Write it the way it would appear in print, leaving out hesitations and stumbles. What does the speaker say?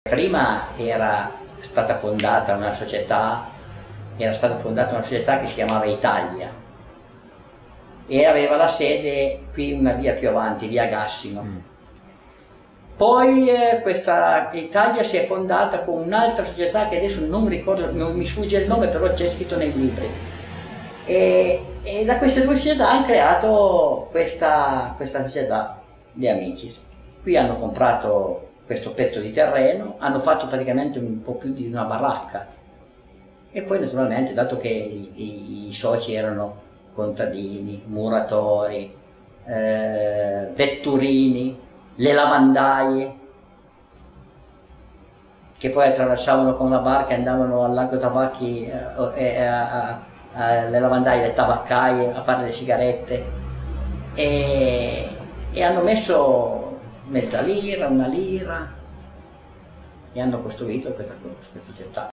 Prima era stata fondata una società che si chiamava Italia e aveva la sede qui una via più avanti, via Gassino. Poi questa Italia si è fondata con un'altra società che adesso non mi ricordo, non mi sfugge il nome, però c'è scritto nei libri. E da queste due società hanno creato questa società di amici. Qui hanno comprato questo pezzo di terreno, hanno fatto praticamente un po' più di una baracca e poi naturalmente, dato che i soci erano contadini, muratori, vetturini, le lavandaie che poi attraversavano con la barca e andavano al lago Tabacchi, le lavandaie, le tabaccaie a fare le sigarette e hanno messo mezza lira, una lira e hanno costruito questa società.